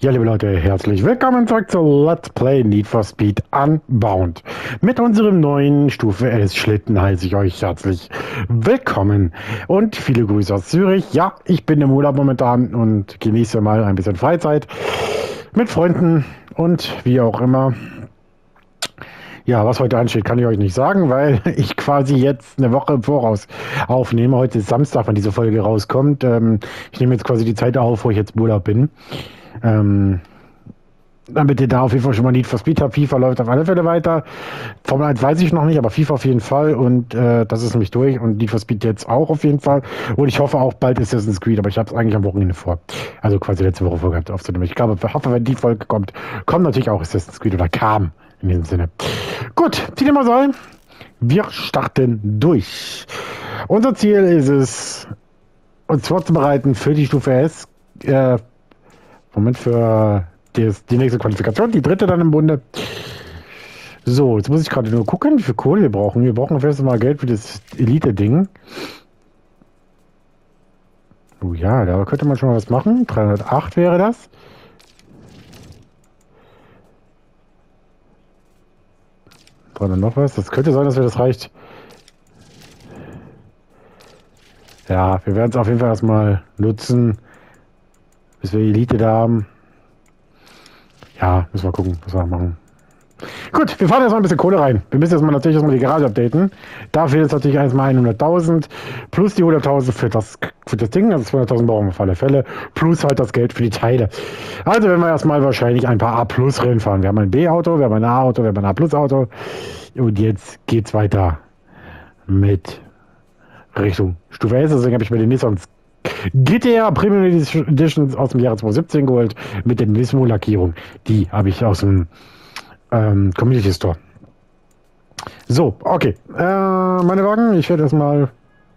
Ja, liebe Leute, herzlich willkommen zurück zu Let's Play Need for Speed Unbound. Mit unserem neuen Stufe S Schlitten heiße ich euch herzlich willkommen und viele Grüße aus Zürich. Ja, ich bin im Urlaub momentan und genieße mal ein bisschen Freizeit mit Freunden und wie auch immer. Ja, was heute ansteht, kann ich euch nicht sagen, weil ich quasi jetzt eine Woche im Voraus aufnehme. Heute ist Samstag, wenn diese Folge rauskommt. Ich nehme jetzt quasi die Zeit auf, wo ich jetzt im Urlaub bin. Damit ihr da auf jeden Fall schon mal Need for Speed habt. FIFA läuft auf alle Fälle weiter. Formel 1 weiß ich noch nicht, aber FIFA auf jeden Fall. Und das ist nämlich durch. Und Need for Speed jetzt auch auf jeden Fall. Und ich hoffe auch bald Assassin's Creed, aber ich habe es eigentlich am Wochenende vor. Also quasi letzte Woche vorgehabt aufzunehmen. Ich glaube, hoffe, wenn die Folge kommt, kommt natürlich auch Assassin's Creed oder kam in diesem Sinne. Gut, wie dem mal sei, wir starten durch. Unser Ziel ist es, uns vorzubereiten für die Stufe S. Moment, für die nächste Qualifikation, die dritte dann im Bunde. So, jetzt muss ich gerade nur gucken, wie viel Kohle wir brauchen. Wir brauchen auf jeden Fall mal Geld für das Elite-Ding. Oh ja, da könnte man schon mal was machen. 308 wäre das. War dann noch was? Das könnte sein, dass das reicht. Ja, wir werden es auf jeden Fall erstmal nutzen, bis wir Elite da haben. Ja, müssen wir gucken, was wir machen. Gut, wir fahren jetzt mal ein bisschen Kohle rein. Wir müssen jetzt mal natürlich erstmal die Garage updaten. Da fehlt jetzt natürlich erstmal 100.000 plus die 100.000 für das Ding, also 200.000 brauchen wir auf alle Fälle, plus halt das Geld für die Teile. Also werden wir erstmal wahrscheinlich ein paar A-Plus-Rennen fahren. Wir haben ein B-Auto, wir haben ein A-Auto, wir haben ein A-Plus-Auto und jetzt geht's weiter mit Richtung Stufe S. Deswegen habe ich mir den Nissan GTR Premium Edition aus dem Jahre 2017 geholt mit der Nismo-Lackierung. Die habe ich aus dem Community Store. So, okay. Meine Wagen, ich werde erstmal.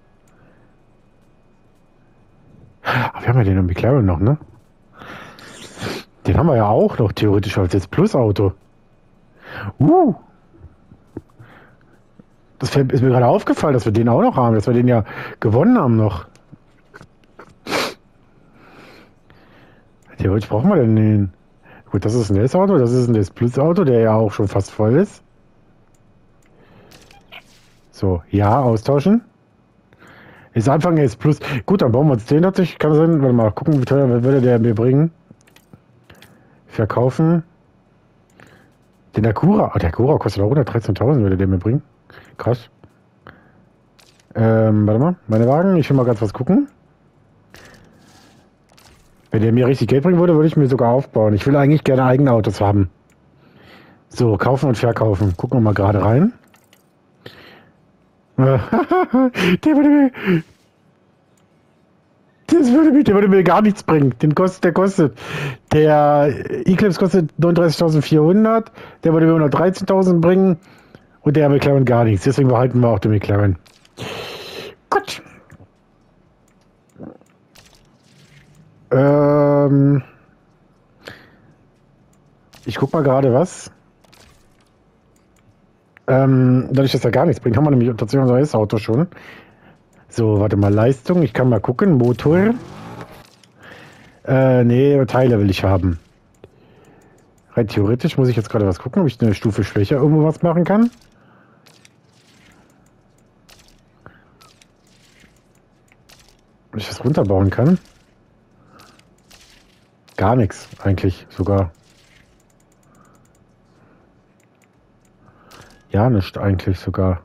Wir haben ja den McLaren noch, ne? Den haben wir ja auch noch theoretisch als jetzt Plus-Auto. Das ist mir gerade aufgefallen, dass wir den auch noch haben, dass wir den ja gewonnen haben noch. Theoretisch brauchen wir denn den. Gut, das ist ein S-Auto, das ist ein S-Plus-Auto, der ja auch schon fast voll ist. So, ja, austauschen. Ist Anfang S-Plus. Gut, dann bauen wir uns den tatsächlich. Kann sein, warte mal, gucken, wie teuer würde der mir bringen. Verkaufen. Den Acura. Oh, der Acura kostet auch 113.000, würde der mir bringen. Krass. Warte mal, meine Wagen, ich will mal ganz was gucken. Wenn der mir richtig Geld bringen würde, würde ich mir sogar aufbauen. Ich will eigentlich gerne eigene Autos haben. So, kaufen und verkaufen. Gucken wir mal gerade rein. Der würde mir gar nichts bringen. Der kostet. Der Eclipse kostet 39.400. Der würde mir 113.000 bringen. Und der McLaren gar nichts. Deswegen behalten wir auch den McLaren. Gut. Ich guck mal gerade was. Dadurch, dass er gar nichts bringt, haben wir nämlich tatsächlich unser S-Auto schon. So, warte mal, Leistung. Ich kann mal gucken. Motor. Nee, Teile will ich haben. Rein theoretisch muss ich jetzt gerade was gucken, ob ich eine Stufe schwächer irgendwo was machen kann. Ob ich das runterbauen kann. Gar nichts, eigentlich sogar. Ja, nicht eigentlich sogar.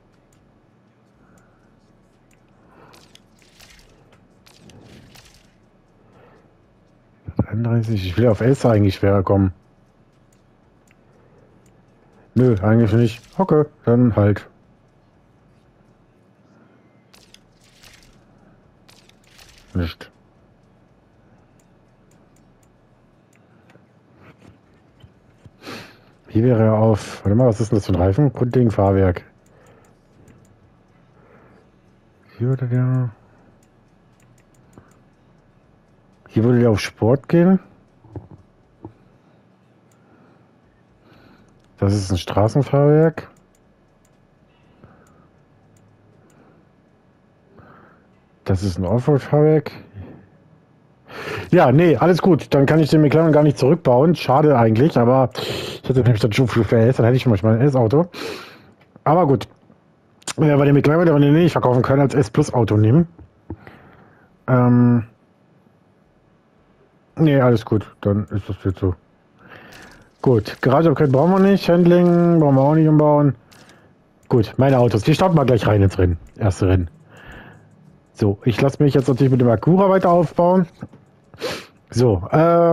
Ich will auf S eigentlich schwerer kommen. Nö, eigentlich nicht. Okay, dann halt. Nicht. Hier wäre er auf. Warte mal, was ist denn das für ein Reifen? Grundlegend Fahrwerk. Hier würde der. Hier würde der auf Sport gehen. Das ist ein Straßenfahrwerk. Das ist ein Offroad-Fahrwerk. Ja, nee, alles gut. Dann kann ich den McLaren gar nicht zurückbauen. Schade eigentlich, aber ich hätte nämlich dann schon für S, dann hätte ich manchmal ein S-Auto. Aber gut. Ja, bei dem McLaren, wenn wir den nicht verkaufen können, als S-Plus-Auto nehmen. Nee, alles gut. Dann ist das jetzt so. Gut, Garage-Upgrade brauchen wir nicht. Handling brauchen wir auch nicht umbauen. Gut, meine Autos. Wir starten mal gleich rein ins Rennen. Erste Rennen. So, ich lasse mich jetzt natürlich mit dem Acura weiter aufbauen. So, da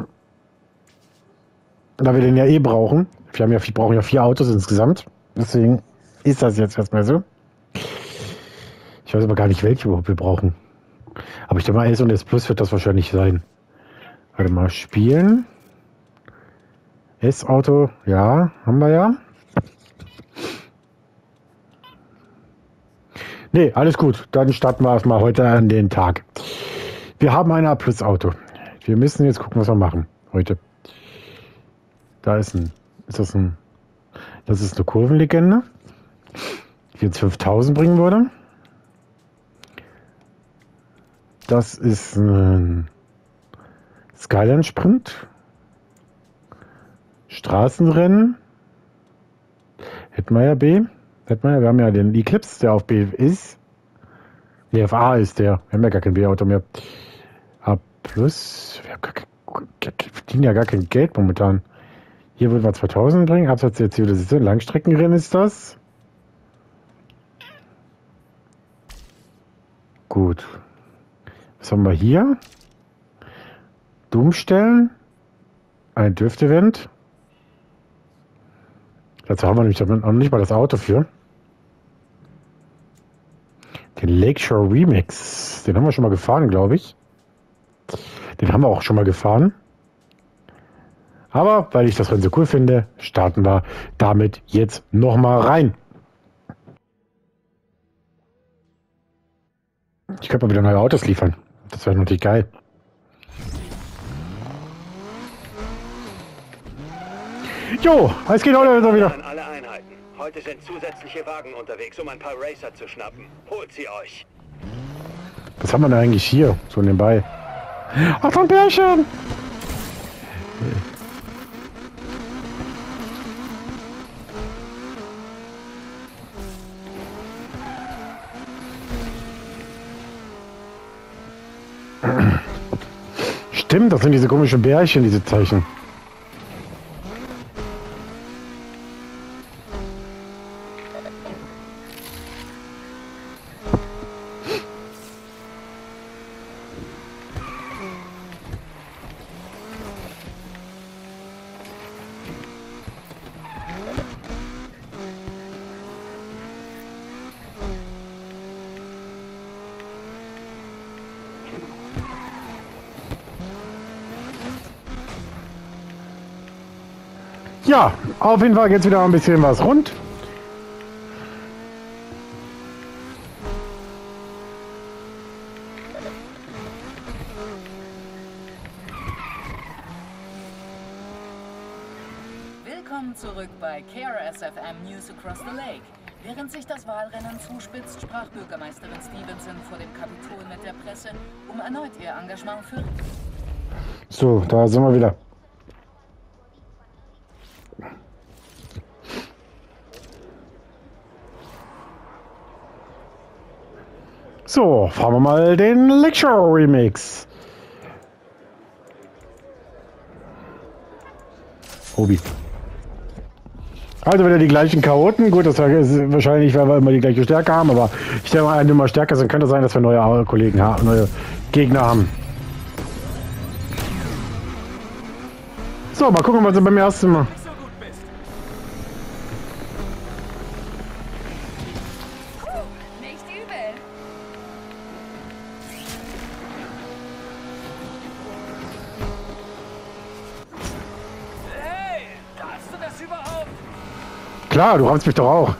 wir den ja eh brauchen. Wir brauchen ja 4 Autos insgesamt. Deswegen ist das jetzt erstmal so. Ich weiß aber gar nicht, welche überhaupt wir brauchen. Aber ich denke mal, S und S Plus wird das wahrscheinlich sein. Warte mal, spielen. S-Auto, ja, haben wir ja. Nee, alles gut. Dann starten wir erstmal heute an den Tag. Wir haben ein A-Plus-Auto. Wir müssen jetzt gucken, was wir machen heute. Da ist das ist eine Kurvenlegende, die jetzt 5000 bringen würde. Das ist ein Skyline-Sprint. Straßenrennen. Hätten wir ja B. Wir haben ja den Eclipse, der auf B ist. Nee, auf A ist der. Wir haben ja gar kein B-Auto mehr. A+. Wir verdienen ja gar kein Geld momentan. Hier würden wir 2000 bringen. Absatz der Zivilisation. Langstreckenrennen ist das. Gut. Was haben wir hier? Dummstellen. Ein Drift-Event. Dazu haben wir nämlich noch nicht mal das Auto für. Den Lakeshore Remix. Den haben wir schon mal gefahren, glaube ich. Den haben wir auch schon mal gefahren. Aber weil ich das Rennen so cool finde, starten wir damit jetzt nochmal rein. Ich könnte mal wieder neue Autos liefern. Das wäre natürlich geil. Jo, es geht heute wieder. An alle Einheiten. Heute sind zusätzliche Wagen unterwegs, um ein paar Racer zu schnappen. Holt sie euch. Was haben wir denn eigentlich hier? So nebenbei. Ach, ein Bärchen! Stimmt, das sind diese komischen Bärchen, diese Zeichen. Ja, auf jeden Fall geht es wieder ein bisschen was rund. Willkommen zurück bei KRSFM News Across the Lake. Während sich das Wahlrennen zuspitzt, sprach Bürgermeisterin Stevenson vor dem Kapitol mit der Presse, um erneut ihr Engagement für... So, da sind wir wieder. So, fahren wir mal den Lecture Remix. Hobby. Also wieder die gleichen Chaoten. Gut, das ist wahrscheinlich, weil wir immer die gleiche Stärke haben, aber ich denke mal, eine Nummer stärker sind, könnte sein, dass wir neue Kollegen haben, neue Gegner haben. So, mal gucken, was wir beim ersten Mal. Nicht übel. Hey, darfst du das überhaupt? Klar, du rammst mich doch auch.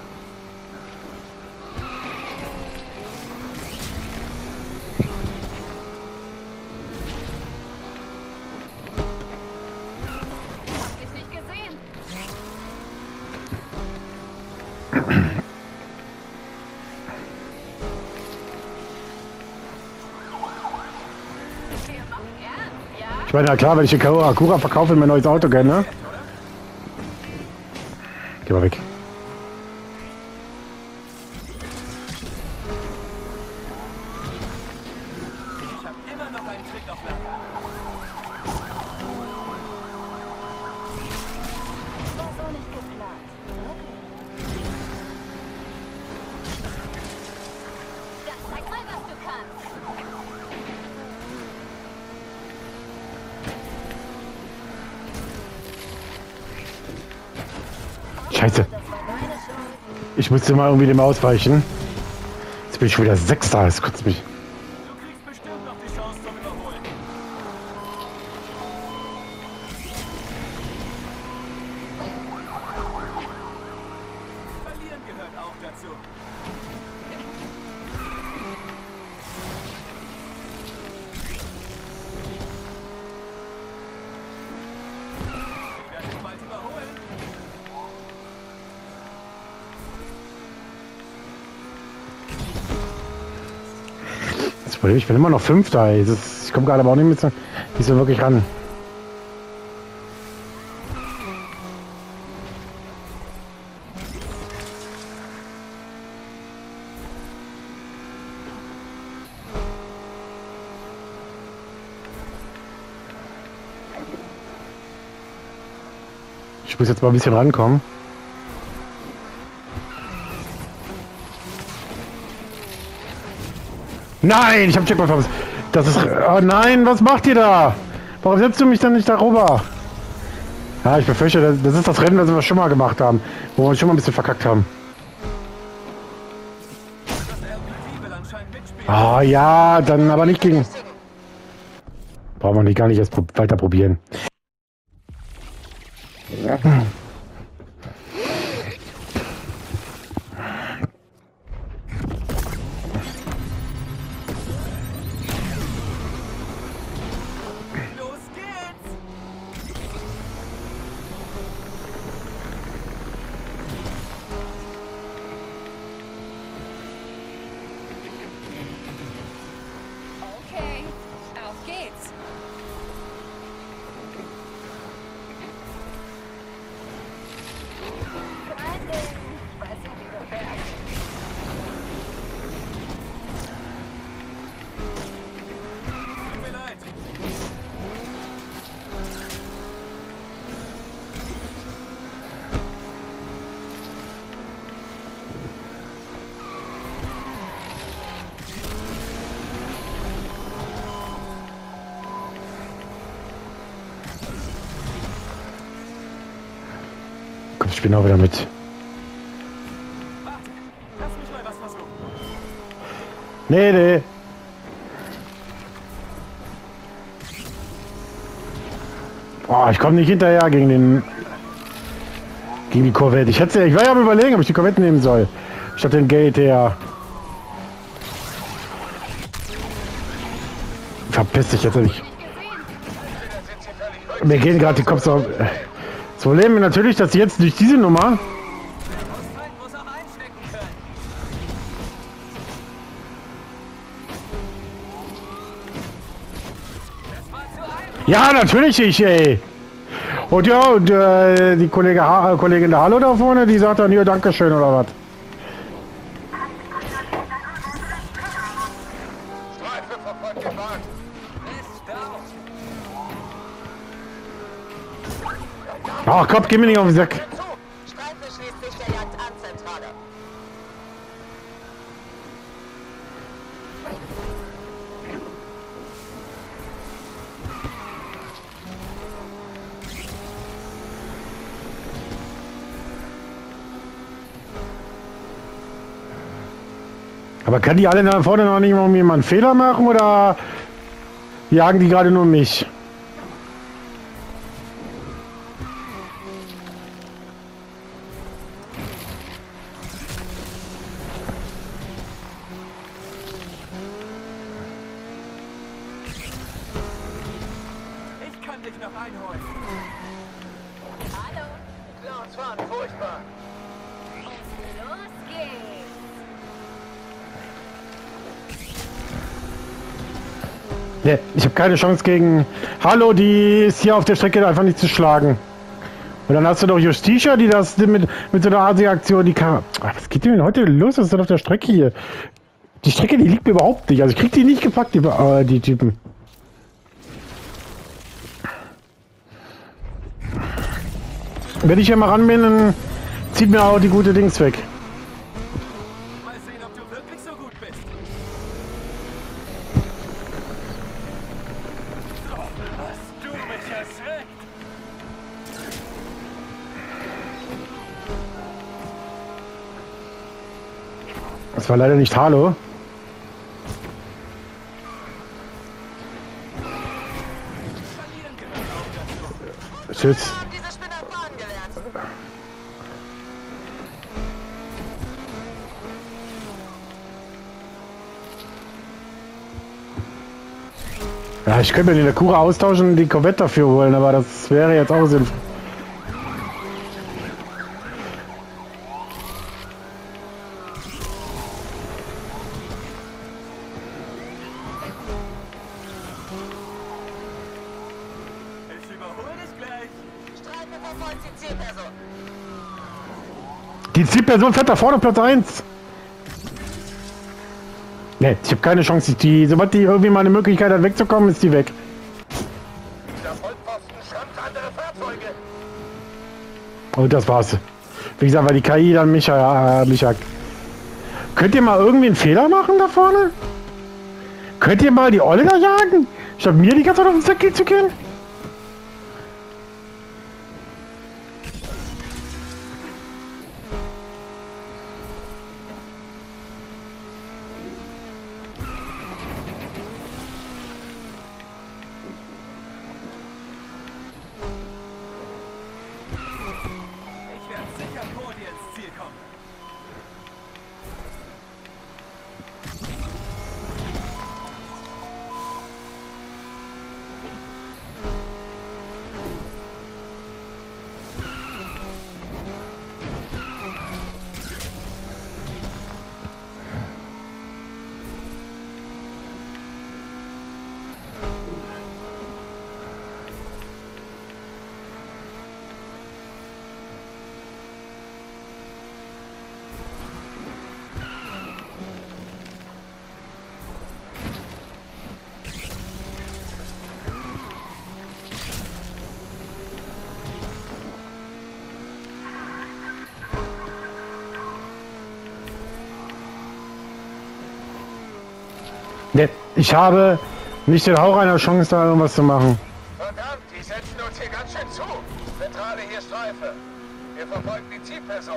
Hab ich nicht gesehen. Wir machen ernst. Ich meine, ja klar, wenn ich den Akura verkaufe, mein neues Auto gerne, ne? Geh mal weg. Ich habe immer noch einen Trick auf Lager. Das war so nicht geplant. Ja, zeig mal, was du kannst. Scheiße. Das war deine Schuld. Ich musste mal irgendwie dem ausweichen. Jetzt bin ich schon wieder Sechster. Das kotzt mich. Du kriegst bestimmt noch die Chance zum Überholen. Verlieren gehört auch dazu. Ich werde dich bald überholen. Das Problem, ich bin immer noch Fünfter. Ey. Ich komme gerade aber auch nicht so wirklich ran. Ich muss jetzt mal ein bisschen rankommen. Nein, ich habe Checkpoint verpasst. Das ist... Oh nein, was macht ihr da? Warum setzt du mich dann nicht darüber? Ja, ich befürchte, das ist das Rennen, das wir schon mal gemacht haben. Wo wir uns schon mal ein bisschen verkackt haben. Das LPG will anscheinend mitspielen. Ah ja, dann aber nicht gegen... Brauchen wir nicht gar nicht erst weiter probieren. Los geht's! Okay, auf geht's. Brandon, ich weiß nicht, wie du fährst. Tut mir leid. Komm, ich bin auch wieder mit. Warte, lass mich mal was versuchen. Nee. Boah, ich komme nicht hinterher gegen die Corvette. Ich war ja am Überlegen, ob ich die Corvette nehmen soll. Statt den GTR. Verpiss dich jetzt nicht. Mir gehen gerade die Kopf auf. Das Problem ist natürlich, dass jetzt durch diese Nummer. Der Ausfall muss auch einstecken können. Das war zu einfach. Ja, natürlich ich, ey. Und ja, und die Kollegin der Hallo da vorne, die sagt dann hier Dankeschön oder was. Streife verfolgt den Wagen. Ist down. Ach komm, geh mir nicht auf den Sack. Streife schließt sich der Jagd an, Zentrale. Aber kann die alle da vorne noch nicht mal irgendwie mal einen Fehler machen oder jagen die gerade nur mich? Ich kann dich noch einholen. Hallo. Clowns fahren furchtbar. Los geht's. Ne, ich habe keine Chance gegen... Hallo, die ist hier auf der Strecke einfach nicht zu schlagen. Und dann hast du doch Justitia, die das mit so einer Asi-Aktion, die kann... Ach, was geht denn heute los? Was ist denn auf der Strecke hier? Die Strecke, die liegt mir überhaupt nicht. Also ich krieg die nicht gepackt, die Typen. Wenn ich hier mal ran bin, dann zieht mir auch die gute Dings weg. Mal sehen, ob du wirklich so gut bist. So, hast du mich erschreckt? Das war leider nicht Halo. Tschüss. Haben diese Spinner fahren gelernt. Ja, ich könnte mir den Akura austauschen und die Corvette dafür holen, aber das wäre jetzt auch sinnvoll. Ich überhole dich gleich. Streife verfolgt die Zielperson. Die Zielperson fährt da vorne Platz 1. Ne, ich habe keine Chance. Sobald die irgendwie mal eine Möglichkeit hat wegzukommen, ist die weg. Der Vollpfosten schrammt andere Fahrzeuge. Und das war's. Wie gesagt, weil die KI dann mich hat. Könnt ihr mal irgendwie einen Fehler machen da vorne? Könnt ihr mal die Olle da jagen? Statt mir die ganze Zeit auf den Sack zu gehen? Ich werde sicher vor dir ins Ziel kommen. Ne, ich habe nicht den Hauch einer Chance, da irgendwas zu machen. Verdammt, die setzen uns hier ganz schön zu. Zentrale hier Streife. Wir verfolgen die Zielperson.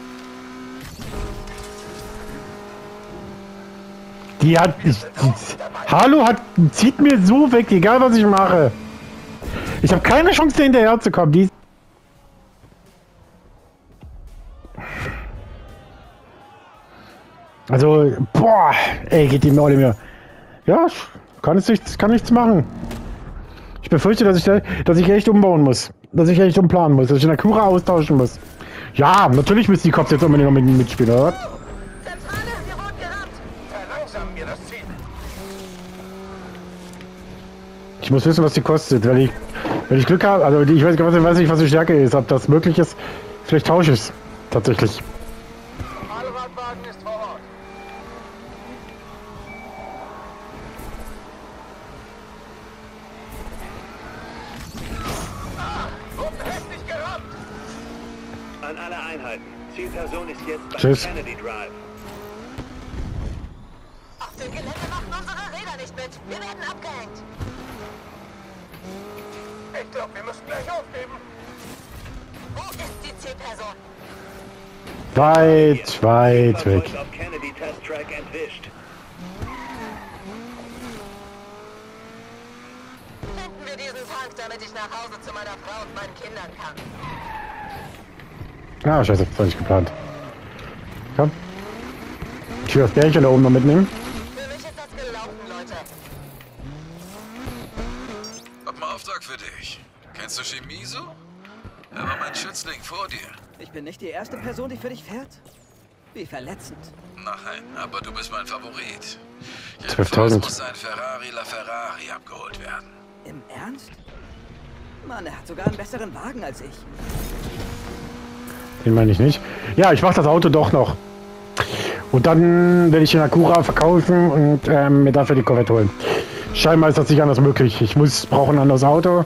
Die hat... Hallo, zieht mir so weg, egal was ich mache. Ich habe keine Chance, da hinterher zu kommen. Die... Also, boah, ey, geht die Maule mir. Ja, kann nichts machen. Ich befürchte, dass ich echt umbauen muss. Dass ich echt umplanen muss. Dass ich eine Akura austauschen muss. Ja, natürlich müssen die Cops jetzt unbedingt noch mitspielen, oder? Zentrale, wir wurden gerammt. Verlangsamen wir das Ziel. Ich muss wissen, was die kostet. Wenn ich Glück habe, also ich weiß nicht, was die Stärke ist. Ob das möglich ist, vielleicht tausche ich es. Tatsächlich. Allradwagen ist vor Ort. Wurden heftig gerammt. An alle Einheiten. Zielperson ist jetzt bei Tschüss. Kennedy Drive. Auf dem Gelände machen unsere Räder nicht mit. Wir werden abgehängt. Ich glaube, wir müssen gleich aufgeben. Wo ist die Zielperson? Weit weg. Fahrzeug auf Kennedy Test Track entwischt. Finden wir diesen Tank, damit ich nach Hause zu meiner Frau und meinen Kindern kann. Ah, scheiße, das war nicht geplant. Komm. Ich will das Bärchen da oben noch mitnehmen. Für mich ist das gelaufen, Leute. Hab einen Auftrag für dich. Kennst du Shimizu? Er war mein Schützling vor dir. Ich bin nicht die erste Person, die für dich fährt. Wie verletzend. Nein, aber du bist mein Favorit. 12.000. Muss ein Ferrari LaFerrari abgeholt werden. Im Ernst? Mann, er hat sogar einen besseren Wagen als ich. Den meine ich nicht. Ja, ich mache das Auto doch noch. Und dann werde ich den Acura verkaufen und mir dafür die Corvette holen. Scheinbar ist das nicht anders möglich. Ich brauche ein anderes Auto.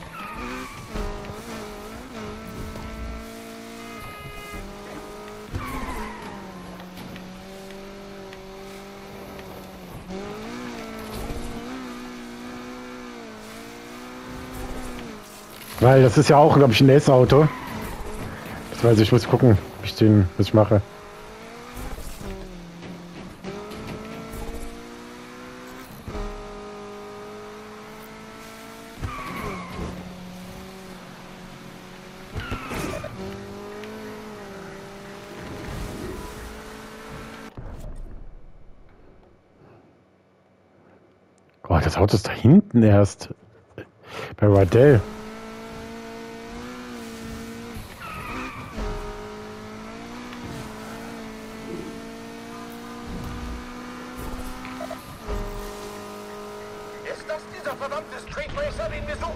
Weil das ist ja auch, glaube ich, ein S-Auto. Das heißt, ich muss gucken, was ich mache. Oh, das Auto ist da hinten erst. Bei Radell. Ist das dieser verdammte Street Racer, den wir suchen?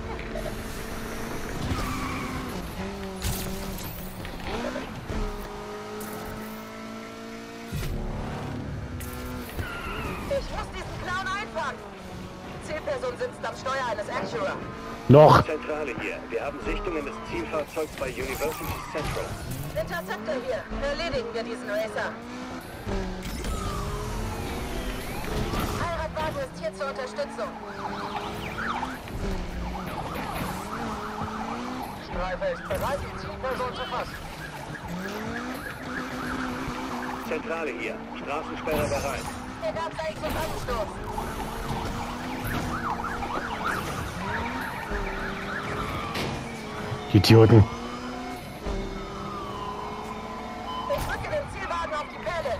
Ich muss diesen Clown einfangen. Zielperson sitzt am Steuer eines Acura. Noch. Zentrale hier. Wir haben Sichtungen des Zielfahrzeugs bei University Central. Interceptor hier. Erledigen wir diesen Racer. Heiratwagen ist hier zur Unterstützung. Streife ist bereit, die Zielperson zu fassen. Zentrale hier. Straßensperre bereit. Hier gab es einen Zusammenstoß. Idioten. Ich drücke den Zielwagen auf die Pelle.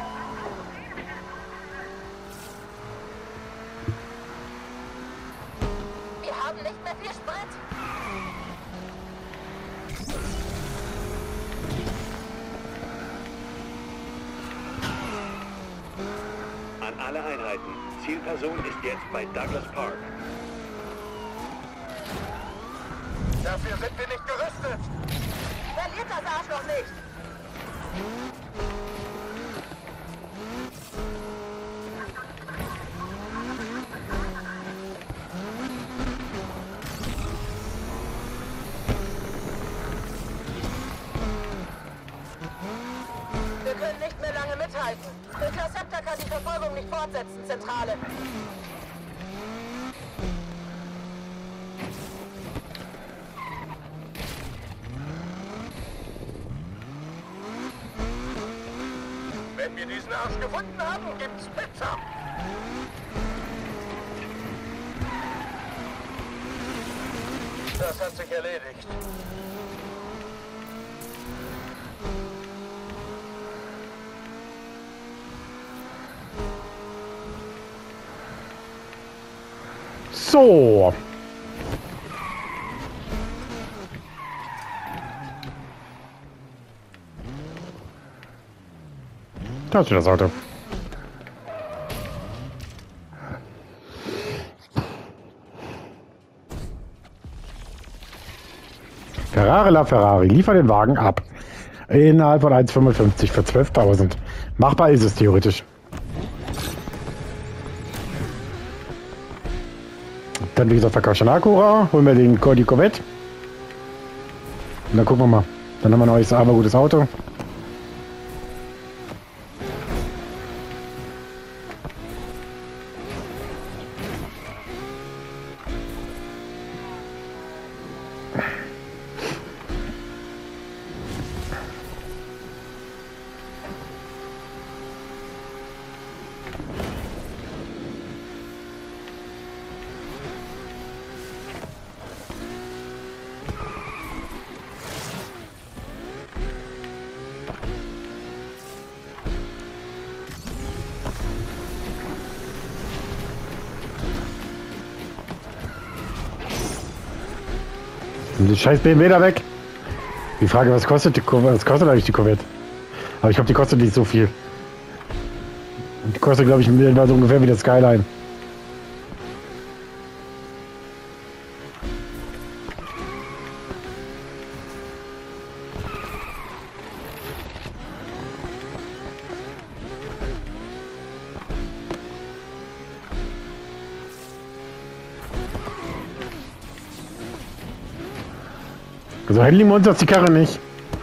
Wir haben nicht mehr viel Sprit. An alle Einheiten. Zielperson ist jetzt bei Douglas Park. Dafür sind wir nicht gerüstet. Verliert das Arschloch nicht. Wir können nicht mehr lange mithalten. Interceptor kann die Verfolgung nicht fortsetzen, Zentrale. Wenn wir diesen Arsch gefunden haben, gibt's Pizza. Das hat sich erledigt. So. Da ist wieder das Auto. Ferrari LaFerrari, liefer den Wagen ab. Innerhalb von 1,55 für 12.000. Machbar ist es theoretisch. Dann wie gesagt verkaufst du einen Acura, holen wir den die Corvette. Und dann gucken wir mal. Dann haben wir ein neues, aber gutes Auto. Die scheiß BMW da weg. Die Frage, was kostet eigentlich die Corvette? Aber ich glaube, die kostet nicht so viel. Die kostet, glaube ich, so ungefähr wie der Skyline. Also Handling Monster ist die Karre nicht.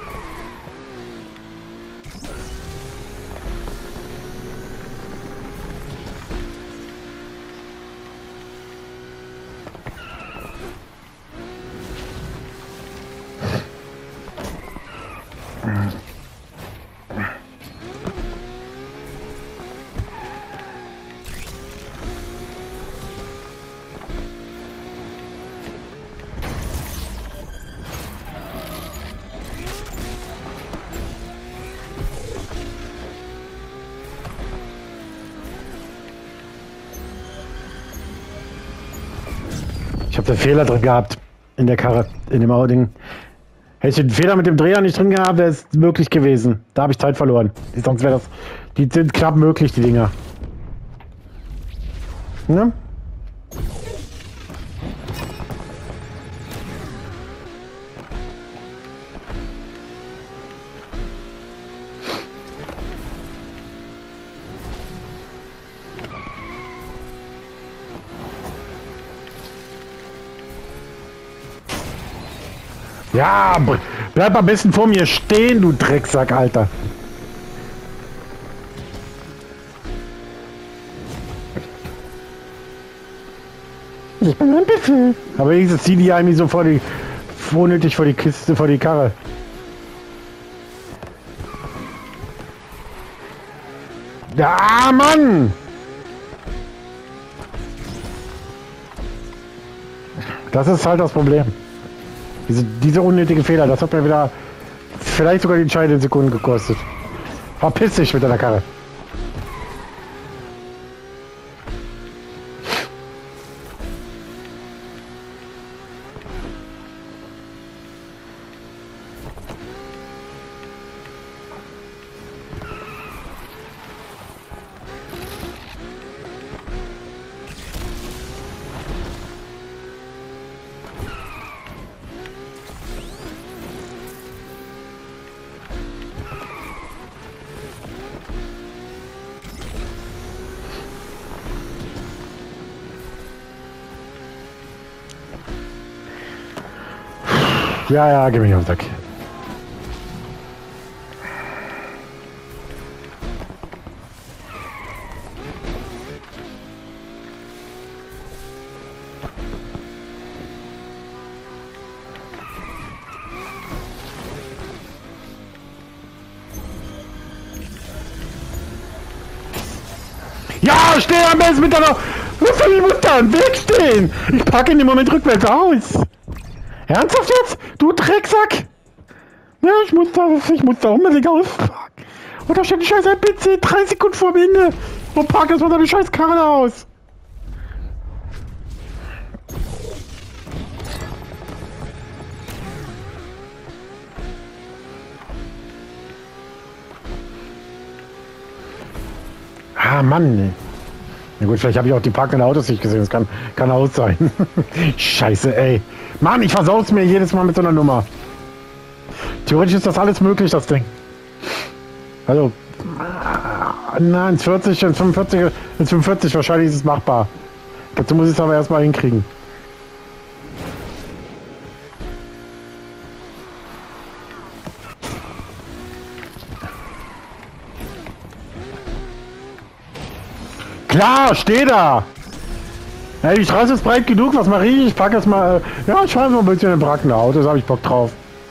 Ich habe den Fehler drin gehabt in der Karre, in dem Ding. Hätte ich den Fehler mit dem Dreher nicht drin gehabt, wäre es möglich gewesen. Da habe ich Zeit verloren. Sonst wäre das. Die sind knapp möglich, die Dinger. Ne? Ja, bleib am besten vor mir stehen, du Drecksack, Alter. Ich bin ein Büffel. Aber wenigstens zieh die eigentlich so unnötig vor die Kiste, vor die Karre. Ja, Mann! Das ist halt das Problem. Diese unnötige Fehler, das hat mir wieder vielleicht sogar die entscheidenden Sekunden gekostet. Verpiss dich mit deiner Karre. Ja, ja, geh mich auf den Sack. Ja, steh am besten mit deiner... Was soll ich muss da wegstehen? Ich packe in dem Moment rückwärts aus. Ernsthaft jetzt? Du Drecksack! Ja, ich muss da unbedingt auspacken. Und da steht die scheiß NPC 3 Sekunden vor dem Ende. Und pack jetzt mal deine scheiß Karre aus. Ah, Mann. Na gut, vielleicht habe ich auch die parkenden Autos nicht gesehen. Das kann auch sein. Scheiße, ey. Mann, ich versau's mir jedes Mal mit so einer Nummer. Theoretisch ist das alles möglich, das Ding. Also, na, ins 40, ins 45 wahrscheinlich ist es machbar. Dazu muss ich es aber erstmal hinkriegen. Klar, steh da! Hey, die Straße ist breit genug, was mache ich? Ich packe jetzt mal... Ja, ich fahre mal ein bisschen in Bracken Autos, habe ich Bock drauf.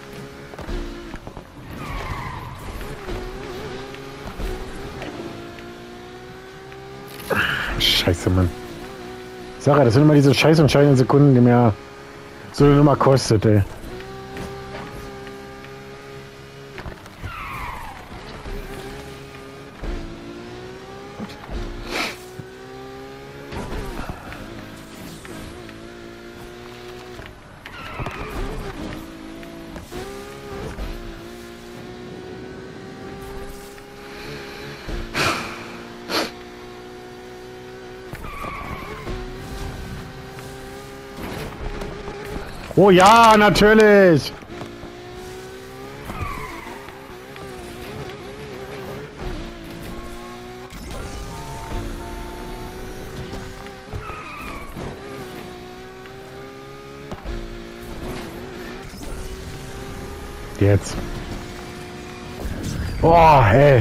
Scheiße, Mann. Sache, das sind immer diese scheiß entscheidenden Sekunden, die mir so eine Nummer kostet, ey. Oh ja, natürlich! Jetzt. Oh, hey.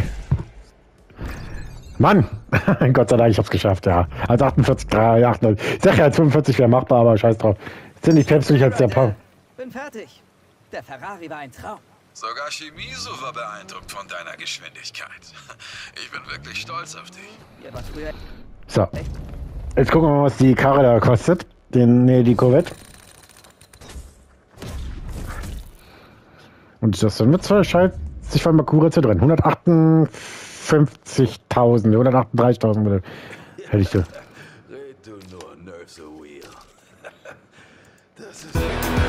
Mann! Gott sei Dank, ich hab's geschafft, ja. Als 48, 38, ich sag ja, als 45 wäre machbar, aber scheiß drauf. Sind nicht päpstlich als der Pau. Bin fertig. Der Ferrari war ein Traum. Sogar Shimizu war beeindruckt von deiner Geschwindigkeit. Ich bin wirklich stolz auf dich. Ihr wart früher... So. Jetzt gucken wir mal, was die Karre da kostet. Die Corvette. Und das sind mit 2 Schaltzig von Makura drin. 158.000, 138.000 hätte ich da. Red du nur, nerves a wheel. Das ist...